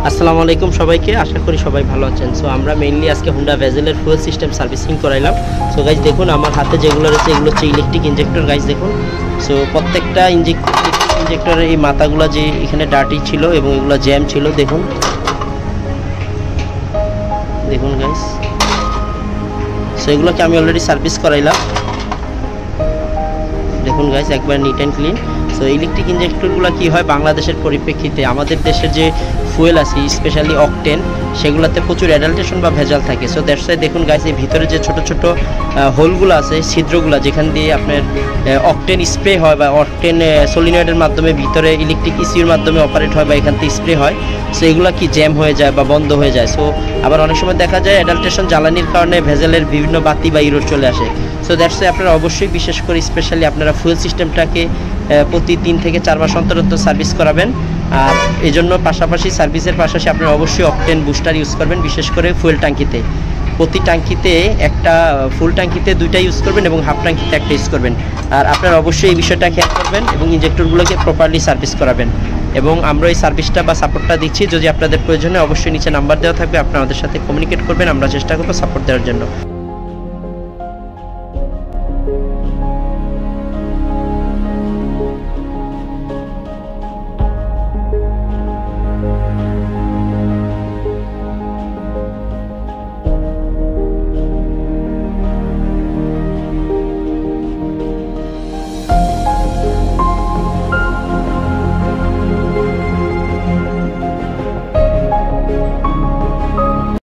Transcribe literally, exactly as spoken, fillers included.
আসসালামু আলাইকুম সবাইকে, আশা করি সবাই ভালো আছেন। সো আমরা মেইনলি আজকে হুন্ডা ভেজেলের ফুয়েল সিস্টেম সার্ভিসিং করাইলাম। সো গাইজ দেখুন আমার হাতে যেগুলো রয়েছে এগুলো হচ্ছে ইলেকট্রিক ইঞ্জেক্টর। গাইজ দেখুন, সো প্রত্যেকটা ইঞ্জেক্ট ইঞ্জেক্টরের এই মাথাগুলো যে এখানে ডার্টি ছিল এবং এগুলো জ্যাম ছিল, দেখুন দেখুন গাইজ। সো এগুলোকে আমি অলরেডি সার্ভিস করাইলাম, দেখুন গাইজ একবার neat and clean. So electric ইঞ্জেক্টরগুলো কী হয়, বাংলাদেশের পরিপ্রেক্ষিতে আমাদের দেশের যে ফুয়েল আছে স্পেশালি অকটেন, সেগুলোতে প্রচুর অ্যাডাল্টেশন বা ভেজাল থাকে। সো দ্যাটস ওয়াই দেখুন গাইজ, এই ভিতরে যে ছোটো ছোটো হোলগুলো আছে, ছিদ্রগুলো, যেখান দিয়ে আপনার অকটেন স্প্রে হয় বা অকটেন সলিনয়েডের মাধ্যমে ভিতরে ইলেকট্রিক ইসিউর মাধ্যমে অপারেট হয় বা এখান থেকে স্প্রে হয়। সো এগুলো কি জ্যাম হয়ে যায় বা বন্ধ হয়ে যায়। সো আবার অনেক সময় দেখা যায় অ্যাডাল্টেশন জ্বালানির কারণে ভেজালের বিভিন্ন বাতি বা ইরোড চলে আসে। সো দ্যাটস ওয়াই আপনারা অবশ্যই, বিশেষ করে স্পেশালি আপনারা ফুয়েল সিস্টেমটাকে প্রতি তিন থেকে চার মাস অন্তর অন্তর সার্ভিস করাবেন। আর এই জন্য পাশাপাশি সার্ভিসের পাশাপাশি আপনারা অবশ্যই অকটেন বুস্টার ইউজ করবেন, বিশেষ করে ফুয়েল ট্যাঙ্কিতে। প্রতি ট্যাঙ্কিতে একটা, ফুল ট্যাঙ্কিতে দুইটা ইউজ করবেন এবং হাফ ট্যাঙ্কিতে একটা ইউজ করবেন। আর আপনারা অবশ্যই এই বিষয়টা খেয়াল করবেন এবং ইঞ্জেক্টরগুলোকে প্রপারলি সার্ভিস করাবেন। এবং আমরা এই সার্ভিসটা বা সাপোর্টটা দিচ্ছি, যদি আপনাদের প্রয়োজনে অবশ্যই নিচে নাম্বার দেওয়া থাকবে, আপনারা আমাদের সাথে কমিউনিকেট করবেন, আমরা চেষ্টা করবো সাপোর্ট দেওয়ার জন্য।